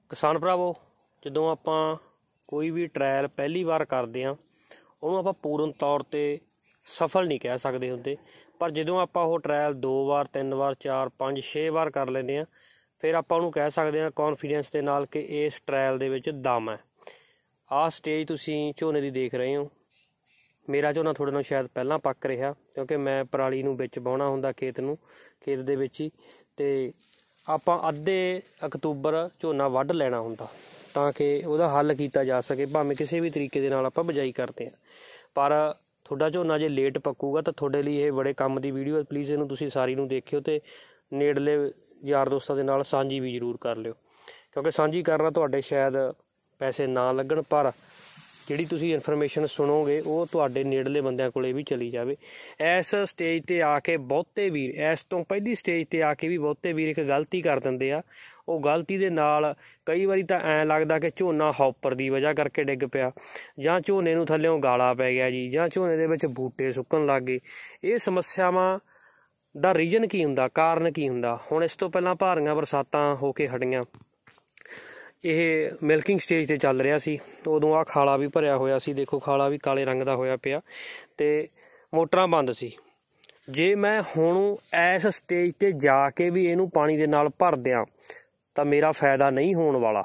किसान भरावो, ਜਦੋਂ ਆਪਾਂ ਕੋਈ ਵੀ ਟਰਾਇਲ ਪਹਿਲੀ ਵਾਰ ਕਰਦੇ ਹਾਂ ਉਹਨੂੰ ਆਪਾਂ ਪੂਰਨ ਤੌਰ 'ਤੇ ਸਫਲ ਨਹੀਂ ਕਹਿ ਸਕਦੇ ਹੁੰਦੇ, ਪਰ ਜਦੋਂ ਆਪਾਂ ਉਹ ਟਰਾਇਲ 2 ਵਾਰ 3 ਵਾਰ 4 5 6 ਵਾਰ ਕਰ ਲੈਂਦੇ ਹਾਂ ਫਿਰ ਆਪਾਂ ਉਹਨੂੰ ਕਹਿ ਸਕਦੇ ਹਾਂ ਕੌਨਫੀਡੈਂਸ ਦੇ ਨਾਲ ਕਿ ਇਸ ਟਰਾਇਲ ਦੇ ਵਿੱਚ ਦਮ ਹੈ। ਆਹ ਸਟੇਜ ਤੁਸੀਂ ਝੋਨੇ ਦੀ ਦੇਖ ਰਹੇ ਹੋ। ਮੇਰਾ ਝੋਨਾ ਥੋੜ੍ਹੇ ਨਾਲ ਸ਼ਾਇਦ ਪਹਿਲਾਂ ਪੱਕ ਰਿਹਾ ਕਿਉਂਕਿ ਮੈਂ ਪਰਾਲੀ ਨੂੰ ਵਿੱਚ ਵਾਹੁਣਾ ਹੁੰਦਾ ਖੇਤ ਦੇ ਵਿੱਚ ਹੀ, ਅਤੇ ਆਪਾਂ ਅੱਧੇ ਅਕਤੂਬਰ ਝੋਨਾ ਵੱਢ ਲੈਣਾ ਹੁੰਦਾ ਤਾਂ ਕਿ ਉਹਦਾ ਹੱਲ ਕੀਤਾ ਜਾ ਸਕੇ, ਭਾਵੇਂ ਕਿਸੇ ਵੀ ਤਰੀਕੇ ਦੇ ਨਾਲ ਆਪਾਂ ਬਿਜਾਈ ਕਰਦੇ ਹਾਂ। ਪਰ ਤੁਹਾਡਾ ਝੋਨਾ ਜੇ ਲੇਟ ਪੱਕੂਗਾ ਤਾਂ ਤੁਹਾਡੇ ਲਈ ਇਹ ਬੜੇ ਕੰਮ ਦੀ ਵੀਡੀਓ। ਪਲੀਜ਼ ਇਹਨੂੰ ਤੁਸੀਂ ਸਾਰੀ ਨੂੰ ਦੇਖਿਓ ਅਤੇ ਨੇੜਲੇ ਯਾਰ ਦੋਸਤਾਂ ਦੇ ਨਾਲ ਸਾਂਝੀ ਵੀ ਜ਼ਰੂਰ ਕਰ ਲਿਓ, ਕਿਉਂਕਿ ਸਾਂਝੀ ਕਰਨਾ ਤੁਹਾਡੇ ਸ਼ਾਇਦ ਪੈਸੇ ਨਾ ਲੱਗਣ, ਪਰ ਜਿਹੜੀ ਤੁਸੀਂ ਇਨਫੋਰਮੇਸ਼ਨ ਸੁਣੋਗੇ ਉਹ ਤੁਹਾਡੇ ਨੇੜਲੇ ਬੰਦਿਆਂ ਕੋਲ ਵੀ ਚਲੀ ਜਾਵੇ। ਇਸ ਸਟੇਜ 'ਤੇ ਆ ਕੇ ਬਹੁਤੇ ਵੀਰ, ਇਸ ਤੋਂ ਪਹਿਲੀ ਸਟੇਜ 'ਤੇ ਆ ਕੇ ਵੀ ਬਹੁਤੇ ਵੀਰ ਇੱਕ ਗਲਤੀ ਕਰ ਦਿੰਦੇ ਆ। ਉਹ ਗਲਤੀ ਦੇ ਨਾਲ ਕਈ ਵਾਰੀ ਤਾਂ ਐਂ ਲੱਗਦਾ ਕਿ ਝੋਨਾ ਹੌਪਰ ਦੀ ਵਜ੍ਹਾ ਕਰਕੇ ਡਿੱਗ ਪਿਆ, ਜਾਂ ਝੋਨੇ ਨੂੰ ਥੱਲਿਓਂ ਗਾਲਾ ਪੈ ਗਿਆ ਜੀ, ਜਾਂ ਝੋਨੇ ਦੇ ਵਿੱਚ ਬੂਟੇ ਸੁੱਕਣ ਲੱਗ ਗਏ। ਇਹ ਸਮੱਸਿਆਵਾਂ ਦਾ ਰੀਜ਼ਨ ਕੀ ਹੁੰਦਾ, ਕਾਰਨ ਕੀ ਹੁੰਦਾ? ਹੁਣ ਇਸ ਤੋਂ ਪਹਿਲਾਂ ਭਾਰੀਆਂ ਬਰਸਾਤਾਂ ਹੋ ਕੇ ਹਟੀਆਂ, ਇਹ ਮਿਲਕਿੰਗ ਸਟੇਜ 'ਤੇ ਚੱਲ ਰਿਹਾ ਸੀ, ਉਦੋਂ ਆਹ ਖਾਲਾ ਵੀ ਭਰਿਆ ਹੋਇਆ ਸੀ। ਦੇਖੋ ਖਾਲਾ ਵੀ ਕਾਲੇ ਰੰਗ ਦਾ ਹੋਇਆ ਪਿਆ ਅਤੇ ਮੋਟਰਾਂ ਬੰਦ ਸੀ। ਜੇ ਮੈਂ ਹੁਣ ਇਸ ਸਟੇਜ 'ਤੇ ਜਾ ਕੇ ਵੀ ਇਹਨੂੰ ਪਾਣੀ ਦੇ ਨਾਲ ਭਰ ਦਿਆਂ ਤਾਂ ਮੇਰਾ ਫਾਇਦਾ ਨਹੀਂ ਹੋਣ ਵਾਲਾ।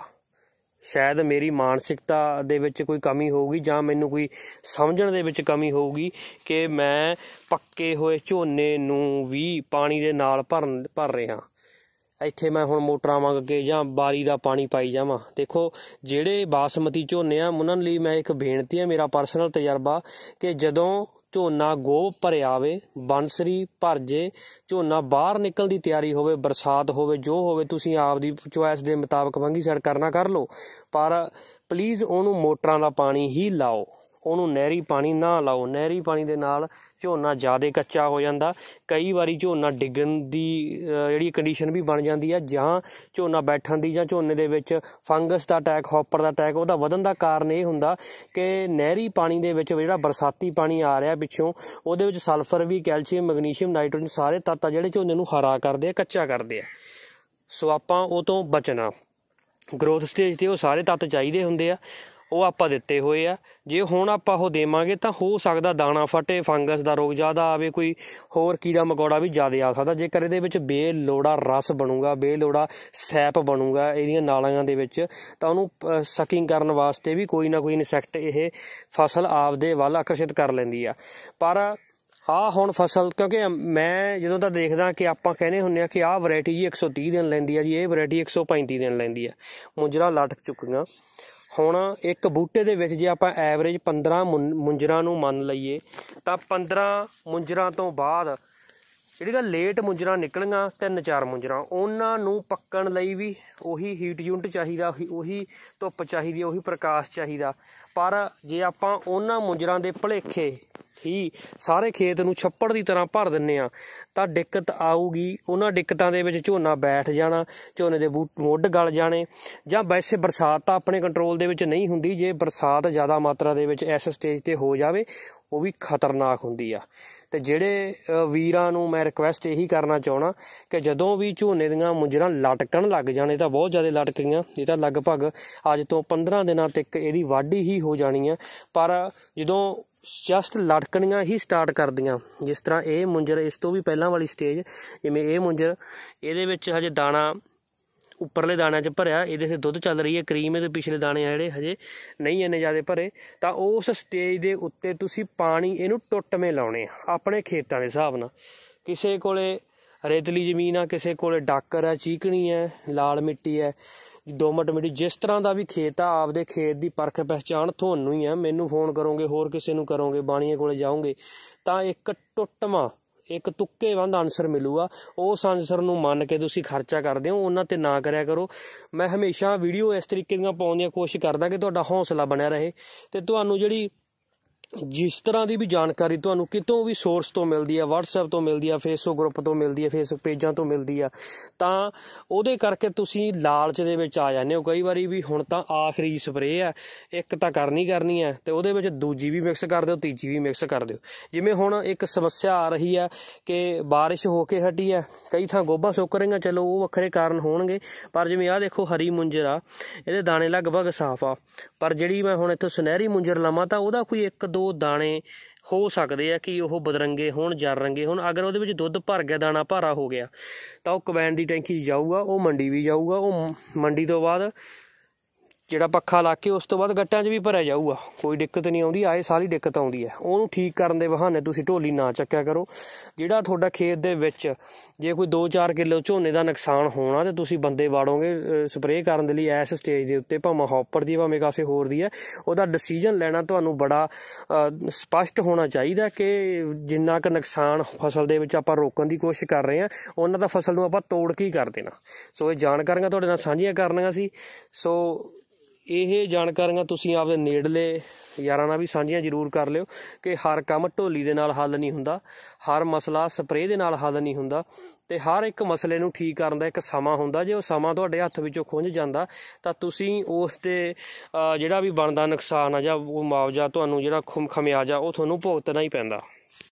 ਸ਼ਾਇਦ ਮੇਰੀ ਮਾਨਸਿਕਤਾ ਦੇ ਵਿੱਚ ਕੋਈ ਕਮੀ ਹੋਊਗੀ, ਜਾਂ ਮੈਨੂੰ ਕੋਈ ਸਮਝਣ ਦੇ ਵਿੱਚ ਕਮੀ ਹੋਊਗੀ ਕਿ ਮੈਂ ਪੱਕੇ ਹੋਏ ਝੋਨੇ ਨੂੰ ਵੀ ਪਾਣੀ ਦੇ ਨਾਲ ਭਰ ਰਿਹਾ। ਇੱਥੇ ਮੈਂ ਹੁਣ ਮੋਟਰਾਂ ਮੰਗ ਕੇ ਜਾਂ ਬਾਰੀ ਦਾ ਪਾਣੀ ਪਾਈ ਜਾਵਾਂ। ਦੇਖੋ ਜਿਹੜੇ ਬਾਸਮਤੀ ਝੋਨੇ ਆ ਉਹਨਾਂ ਲਈ ਮੈਂ ਇੱਕ ਬੇਨਤੀ ਹੈ, ਮੇਰਾ ਪਰਸਨਲ ਤਜਰਬਾ, ਕਿ ਜਦੋਂ ਝੋਨਾ ਗੋਭ ਭਰਿਆ ਆਵੇ, ਬੰਸਰੀ ਭਰ ਜੇ, ਝੋਨਾ ਬਾਹਰ ਨਿਕਲ ਦੀ ਤਿਆਰੀ ਹੋਵੇ, ਬਰਸਾਤ ਹੋਵੇ, ਜੋ ਹੋਵੇ, ਤੁਸੀਂ ਆਪਦੀ ਚੁਆਇਸ ਦੇ ਮੁਤਾਬਕ ਫੰਗੀਸਾਈਡ ਕਰਨਾ ਕਰ ਲਓ, ਪਰ ਪਲੀਜ਼ ਉਹਨੂੰ ਮੋਟਰਾਂ ਦਾ ਪਾਣੀ ਹੀ ਲਾਓ, ਉਹਨੂੰ ਨਹਿਰੀ ਪਾਣੀ ਨਾ ਲਾਓ। ਨਹਿਰੀ ਪਾਣੀ ਦੇ ਨਾਲ ਝੋਨਾ ਜ਼ਿਆਦਾ ਕੱਚਾ ਹੋ ਜਾਂਦਾ, ਕਈ ਵਾਰੀ ਝੋਨਾ ਡਿੱਗਣ ਦੀ ਜਿਹੜੀ ਕੰਡੀਸ਼ਨ ਵੀ ਬਣ ਜਾਂਦੀ ਹੈ, ਜਾਂ ਝੋਨਾ ਬੈਠਣ ਦੀ, ਜਾਂ ਝੋਨੇ ਦੇ ਵਿੱਚ ਫੰਗਸ ਦਾ ਅਟੈਕ, ਹੌਪਰ ਦਾ ਅਟੈਕ, ਉਹਦਾ ਵਧਣ ਦਾ ਕਾਰਨ ਇਹ ਹੁੰਦਾ ਕਿ ਨਹਿਰੀ ਪਾਣੀ ਦੇ ਵਿੱਚ ਜਿਹੜਾ ਬਰਸਾਤੀ ਪਾਣੀ ਆ ਰਿਹਾ ਪਿੱਛੋਂ, ਉਹਦੇ ਵਿੱਚ ਸਲਫਰ ਵੀ, ਕੈਲਸ਼ੀਅਮ, ਮੈਗਨੀਸ਼ੀਅਮ, ਨਾਈਟ੍ਰੋਜਨ ਸਾਰੇ ਤੱਤ ਆ ਜਿਹੜੇ ਝੋਨੇ ਨੂੰ ਹਰਾ ਕਰਦੇ ਆ, ਕੱਚਾ ਕਰਦੇ ਆ। ਸੋ ਆਪਾਂ ਉਹ ਤੋਂ ਬਚਣਾ। ਗਰੋਥ ਸਟੇਜ 'ਤੇ ਉਹ ਸਾਰੇ ਤੱਤ ਚਾਹੀਦੇ ਹੁੰਦੇ ਆ, ਉਹ ਆਪਾਂ ਦਿੱਤੇ ਹੋਏ ਆ। ਜੇ ਹੁਣ ਆਪਾਂ ਉਹ ਦੇਵਾਂਗੇ ਤਾਂ ਹੋ ਸਕਦਾ ਦਾਣਾ ਫਟੇ, ਫੰਗਸ ਦਾ ਰੋਗ ਜ਼ਿਆਦਾ ਆਵੇ, ਕੋਈ ਹੋਰ ਕੀੜਾ ਮਕੌੜਾ ਵੀ ਜ਼ਿਆਦਾ ਆ ਸਕਦਾ। ਜੇਕਰ ਇਹਦੇ ਵਿੱਚ ਬੇਲੋੜਾ ਰਸ ਬਣੂਗਾ, ਬੇਲੋੜਾ ਸੈਪ ਬਣੂਗਾ ਇਹਦੀਆਂ ਨਾਲੀਆਂ ਦੇ ਵਿੱਚ, ਤਾਂ ਉਹਨੂੰ ਸਕਿੰਗ ਕਰਨ ਵਾਸਤੇ ਵੀ ਕੋਈ ਨਾ ਕੋਈ ਇਨਸੈਕਟ ਇਹ ਫਸਲ ਆਪਦੇ ਵੱਲ ਆਕਰਸ਼ਿਤ ਕਰ ਲੈਂਦੀ ਆ। ਪਰ ਆਹ ਹੁਣ ਫਸਲ, ਕਿਉਂਕਿ ਮੈਂ ਜਦੋਂ ਤਾਂ ਦੇਖਦਾ ਕਿ ਆਪਾਂ ਕਹਿੰਦੇ ਹੁੰਦੇ ਹਾਂ ਕਿ ਆਹ ਵਰਾਇਟੀ ਜੀ 130 ਦਿਨ ਲੈਂਦੀ ਆ ਜੀ, ਇਹ ਵਰਾਇਟੀ 135 ਦਿਨ ਲੈਂਦੀ ਆ। ਮੁੰਜਰਾ ਲਟਕ ਚੁੱਕੀਆਂ। ਹੁਣ ਇੱਕ ਬੂਟੇ ਦੇ ਵਿੱਚ ਜੇ ਆਪਾਂ ਐਵਰੇਜ 15 ਮੁੰਜਰਾਂ ਨੂੰ ਮੰਨ ਲਈਏ ਤਾਂ 15 ਮੁੰਜਰਾਂ ਤੋਂ ਬਾਅਦ ਜਿਹੜੀਆਂ ਲੇਟ ਮੁੰਜਰਾਂ ਨਿਕਲੀਆਂ 3-4 ਮੁੰਜਰਾਂ, ਉਹਨਾਂ ਨੂੰ ਪੱਕਣ ਲਈ ਵੀ ਉਹੀ ਹੀਟ ਯੂਨਿਟ ਚਾਹੀਦਾ, ਉਹੀ ਧੁੱਪ ਚਾਹੀਦੀ, ਉਹੀ ਪ੍ਰਕਾਸ਼ ਚਾਹੀਦਾ। ਪਰ ਜੇ ਆਪਾਂ ਉਹਨਾਂ ਮੁੰਜਰਾਂ ਦੇ ਭੁਲੇਖੇ ਹੀ ਸਾਰੇ ਖੇਤ ਨੂੰ ਛੱਪੜ ਦੀ ਤਰ੍ਹਾਂ ਭਰ ਦਿੰਦੇ ਹਾਂ ਤਾਂ ਦਿੱਕਤ ਆਊਗੀ। ਉਹਨਾਂ ਦਿੱਕਤਾਂ ਦੇ ਵਿੱਚ ਝੋਨਾ ਬੈਠ ਜਾਣਾ, ਝੋਨੇ ਦੇ ਮੁੱਢ ਗਲ ਜਾਣੇ, ਜਾਂ ਵੈਸੇ ਬਰਸਾਤ ਤਾਂ ਆਪਣੇ ਕੰਟਰੋਲ ਦੇ ਵਿੱਚ ਨਹੀਂ ਹੁੰਦੀ। ਜੇ ਬਰਸਾਤ ਜ਼ਿਆਦਾ ਮਾਤਰਾ ਦੇ ਵਿੱਚ ਇਸ ਸਟੇਜ 'ਤੇ ਹੋ ਜਾਵੇ ਉਹ ਵੀ ਖਤਰਨਾਕ ਹੁੰਦੀ ਆ। ਅਤੇ ਜਿਹੜੇ ਵੀਰਾਂ ਨੂੰ ਮੈਂ ਰਿਕੁਐਸਟ ਇਹੀ ਕਰਨਾ ਚਾਹੁੰਦਾ ਕਿ ਜਦੋਂ ਵੀ ਝੋਨੇ ਦੀਆਂ ਮੁੰਜਰਾਂ ਲਟਕਣ ਲੱਗ ਜਾਣ, ਇਹ ਤਾਂ ਬਹੁਤ ਜ਼ਿਆਦਾ ਲਟਕ ਗਈਆਂ, ਇਹ ਤਾਂ ਲਗਭਗ ਅੱਜ ਤੋਂ 15 ਦਿਨਾਂ ਤੱਕ ਇਹਦੀ ਵਾਢੀ ਹੀ ਹੋ ਜਾਣੀ ਆ। ਪਰ ਜਦੋਂ ਜਸਟ ਲਟਕਣੀਆਂ ਹੀ ਸਟਾਰਟ ਕਰਦੀਆਂ, ਜਿਸ ਤਰ੍ਹਾਂ ਇਹ ਮੁੰਜਰ, ਇਸ ਤੋਂ ਵੀ ਪਹਿਲਾਂ ਵਾਲੀ ਸਟੇਜ, ਜਿਵੇਂ ਇਹ ਮੁੰਜਰ, ਇਹਦੇ ਵਿੱਚ ਹਜੇ ਦਾਣਾ ਉੱਪਰਲੇ ਦਾਣਿਆਂ 'ਚ ਭਰਿਆ, ਇਹਦੇ 'ਤੇ ਦੁੱਧ ਚੱਲ ਰਹੀ ਹੈ, ਕਰੀਮ ਇਹਦੇ ਪਿਛਲੇ ਦਾਣੇ ਆ ਜਿਹੜੇ ਹਜੇ ਨਹੀਂ ਇੰਨੇ ਜ਼ਿਆਦਾ ਭਰੇ, ਤਾਂ ਉਸ ਸਟੇਜ ਦੇ ਉੱਤੇ ਤੁਸੀਂ ਪਾਣੀ ਇਹਨੂੰ ਟੁੱਟਵੇਂ ਲਾਉਣੇ ਆ ਆਪਣੇ ਖੇਤਾਂ ਦੇ ਹਿਸਾਬ ਨਾਲ। ਕਿਸੇ ਕੋਲੇ ਰੇਤਲੀ ਜ਼ਮੀਨ ਆ, ਕਿਸੇ ਕੋਲੇ ਡਾਕਰ ਹੈ, ਚੀਕਣੀ ਹੈ, ਲਾਲ ਮਿੱਟੀ ਹੈ, ਦੋਮਟ ਮਿੱਟੀ, ਜਿਸ ਤਰ੍ਹਾਂ ਦਾ ਵੀ ਖੇਤ ਆ, ਆਪਦੇ ਖੇਤ ਦੀ ਪਰਖ ਪਹਿਚਾਣ ਤੁਹਾਨੂੰ ਹੀ ਆ। ਮੈਨੂੰ ਫੋਨ ਕਰੋਗੇ, ਹੋਰ ਕਿਸੇ ਨੂੰ ਕਰੋਗੇ, ਬਾਣੀਏ ਕੋਲੇ ਜਾਓਗੇ ਤਾਂ ਇੱਕ ਟੁੱਟਵਾਂ, ਇੱਕ ਤੁੱਕੇਬੰਦ ਆਨਸਰ ਮਿਲੂਗਾ। ਉਸ ਆਨਸਰ ਨੂੰ ਮੰਨ ਕੇ ਤੁਸੀਂ ਖਰਚਾ ਕਰਦੇ ਹੋ, ਉਹਨਾਂ 'ਤੇ ਨਾ ਕਰਿਆ ਕਰੋ। ਮੈਂ ਹਮੇਸ਼ਾ ਵੀਡੀਓ ਇਸ ਤਰੀਕੇ ਦੀਆਂ ਪਾਉਣ ਦੀ ਕੋਸ਼ਿਸ਼ ਕਰਦਾ ਕਿ ਤੁਹਾਡਾ ਹੌਸਲਾ ਬਣਿਆ ਰਹੇ ਅਤੇ ਤੁਹਾਨੂੰ ਜਿਹੜੀ ਜਿਸ ਤਰ੍ਹਾਂ ਦੀ ਵੀ ਜਾਣਕਾਰੀ ਤੁਹਾਨੂੰ ਕਿਤੋਂ ਵੀ ਸੋਰਸ ਤੋਂ ਮਿਲਦੀ ਹੈ, WhatsApp ਤੋਂ ਮਿਲਦੀ ਆ, ਫੇਸਬੁੱਕ ਗਰੁੱਪ ਤੋਂ ਮਿਲਦੀ ਹੈ, ਫੇਸਬੁੱਕ ਪੇਜਾਂ ਤੋਂ ਮਿਲਦੀ ਆ, ਤਾਂ ਉਹਦੇ ਕਰਕੇ ਤੁਸੀਂ ਲਾਲਚ ਦੇ ਵਿੱਚ ਆ ਜਾਂਦੇ ਹੋ ਕਈ ਵਾਰੀ ਵੀ ਹੁਣ ਤਾਂ ਆਖਰੀ ਸਪਰੇਅ ਹੈ, ਇੱਕ ਤਾਂ ਕਰਨੀ ਹੈ ਤੇ ਉਹਦੇ ਵਿੱਚ ਦੂਜੀ ਵੀ ਮਿਕਸ ਕਰ ਦਿਓ, ਤੀਜੀ ਵੀ ਮਿਕਸ ਕਰ ਦਿਓ। ਜਿਵੇਂ ਹੁਣ ਇੱਕ ਸਮੱਸਿਆ ਆ ਰਹੀ ਹੈ ਕਿ ਬਾਰਿਸ਼ ਹੋ ਕੇ ਹਟੀ ਹੈ, ਕਈ ਥਾਂ ਗੋਭਾ ਸੁੱਕ ਰਹੀਆਂ, ਚਲੋ ਉਹ ਵੱਖਰੇ ਕਾਰਨ ਹੋਣਗੇ, ਪਰ ਜਿਵੇਂ ਆਹ ਦੇਖੋ ਹਰੀ ਮੁੰਜਰ ਆ, ਇਹਦੇ ਦਾਣੇ ਲਗਭਗ ਸਾਫ਼ ਆ, ਪਰ ਜਿਹੜੀ ਮੈਂ ਹੁਣ ਇੱਥੋਂ ਸੁਨਹਿਰੀ ਮੁੰਜਰ ਲਵਾਂ ਤਾਂ ਉਹਦਾ ਕੋਈ 1-2 ਦਾਣੇ ਹੋ ਸਕਦੇ ਆ ਕਿ ਉਹ ਬਦਰੰਗੇ ਹੋਣ, ਜਰ ਰੰਗੇ ਹੋਣ। ਅਗਰ ਉਹਦੇ ਵਿੱਚ ਦੁੱਧ ਭਰ ਗਿਆ, ਦਾਣਾ ਭਾਰਾ ਹੋ ਗਿਆ, ਤਾਂ ਉਹ ਕੰਬਾਈਨ ਦੀ ਟੈਂਕੀ 'ਚ ਜਾਊਗਾ, ਉਹ ਮੰਡੀ ਵੀ ਜਾਊਗਾ, ਉਹ ਮੰਡੀ ਤੋਂ ਬਾਅਦ ਜਿਹੜਾ ਪੱਖਾ ਲਾ ਕੇ ਉਸ ਤੋਂ ਬਾਅਦ ਗੱਟਾਂ 'ਚ ਵੀ ਭਰਿਆ ਜਾਊਗਾ, ਕੋਈ ਦਿੱਕਤ ਨਹੀਂ ਆਉਂਦੀ। ਆਏ ਸਾਰੀ ਦਿੱਕਤ ਆਉਂਦੀ ਹੈ, ਉਹਨੂੰ ਠੀਕ ਕਰਨ ਦੇ ਬਹਾਨੇ ਤੁਸੀਂ ਢੋਲੀ ਨਾ ਚੱਕਿਆ ਕਰੋ। ਜਿਹੜਾ ਤੁਹਾਡਾ ਖੇਤ ਦੇ ਵਿੱਚ ਜੇ ਕੋਈ 2-4 ਕਿੱਲੋ ਝੋਨੇ ਦਾ ਨੁਕਸਾਨ ਹੋਣਾ ਤੇ ਤੁਸੀਂ ਬੰਦੇ ਵਾੜੋਗੇ ਸਪਰੇਅ ਕਰਨ ਦੇ ਲਈ ਇਸ ਸਟੇਜ ਦੇ ਉੱਤੇ, ਭਾਵੇਂ ਹੌਪਰ ਦੀ ਭਾਵੇਂ ਕਾਸੇ ਹੋਰ ਦੀ ਹੈ, ਉਹਦਾ ਡਿਸੀਜਨ ਲੈਣਾ ਤੁਹਾਨੂੰ ਬੜਾ ਸਪਸ਼ਟ ਹੋਣਾ ਚਾਹੀਦਾ ਕਿ ਜਿੰਨਾ ਕੁ ਨੁਕਸਾਨ ਫਸਲ ਦੇ ਵਿੱਚ ਆਪਾਂ ਰੋਕਣ ਦੀ ਕੋਸ਼ਿਸ਼ ਕਰ ਰਹੇ ਹਾਂ, ਉਹਨਾਂ ਦਾ ਫਸਲ ਨੂੰ ਆਪਾਂ ਤੋੜ ਕੇ ਹੀ ਕਰ ਦੇਣਾ। ਸੋ ਇਹ ਜਾਣਕਾਰੀਆਂ ਤੁਹਾਡੇ ਨਾਲ ਸਾਂਝੀਆਂ ਕਰਨੀਆਂ ਸੀ। ਸੋ ਇਹ ਜਾਣਕਾਰੀਆਂ ਤੁਸੀਂ ਆਪਦੇ ਨੇੜਲੇ ਯਾਰਾਂ ਨਾਲ ਵੀ ਸਾਂਝੀਆਂ ਜ਼ਰੂਰ ਕਰ ਲਿਓ ਕਿ ਹਰ ਕੰਮ ਢੋਲੀ ਦੇ ਨਾਲ ਹੱਲ ਨਹੀਂ ਹੁੰਦਾ, ਹਰ ਮਸਲਾ ਸਪਰੇਅ ਦੇ ਨਾਲ ਹੱਲ ਨਹੀਂ ਹੁੰਦਾ, ਤੇ ਹਰ ਇੱਕ ਮਸਲੇ ਨੂੰ ਠੀਕ ਕਰਨ ਦਾ ਇੱਕ ਸਮਾਂ ਹੁੰਦਾ। ਜੇ ਉਹ ਸਮਾਂ ਤੁਹਾਡੇ ਹੱਥ ਵਿੱਚੋਂ ਖੁੰਝ ਜਾਂਦਾ ਤਾਂ ਤੁਸੀਂ ਉਸ 'ਤੇ ਜਿਹੜਾ ਵੀ ਬਣਦਾ ਨੁਕਸਾਨ ਆ ਜਾਂ ਉਹ ਮੁਆਵਜ਼ਾ ਤੁਹਾਨੂੰ ਜਿਹੜਾ ਖਮਿਆਜਾ ਉਹ ਤੁਹਾਨੂੰ ਭੁਗਤਣਾ ਹੀ ਪੈਂਦਾ।